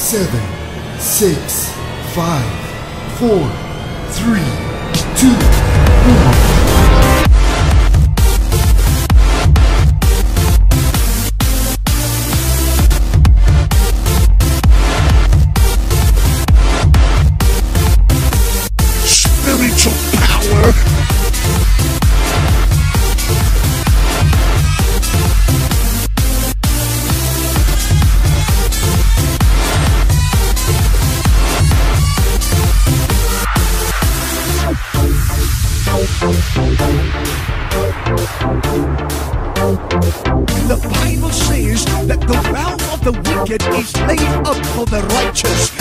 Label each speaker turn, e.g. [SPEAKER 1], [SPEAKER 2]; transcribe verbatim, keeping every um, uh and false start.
[SPEAKER 1] seven, six, five, four, three, two, one.
[SPEAKER 2] Spiritual power. The Bible says that the wealth of the wicked is laid up for the righteous,